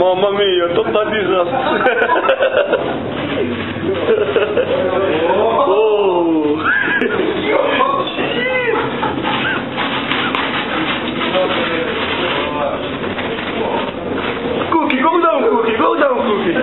Mamma mia, total desastre. Oh. Cookie, go down, Cookie.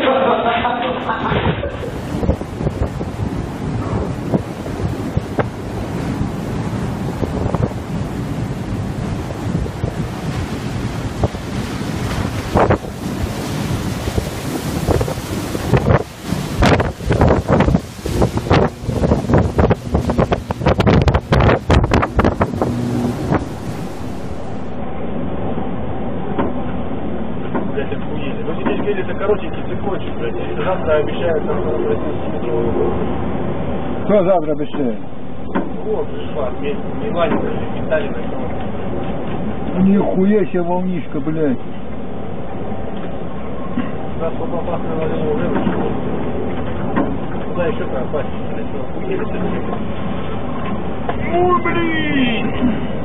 Блядь, охуели. Ну здесь видели коротенький цепочек, блядь. И завтра обещают нам 8-метровую гору. Кто завтра обещает? Вот, пришла, Миланина, Виталина. Нихуя себе волнишка, блядь. Нас вот опасно навалило уже вышел. Куда еще пропасть? Охуели. Ой, блин!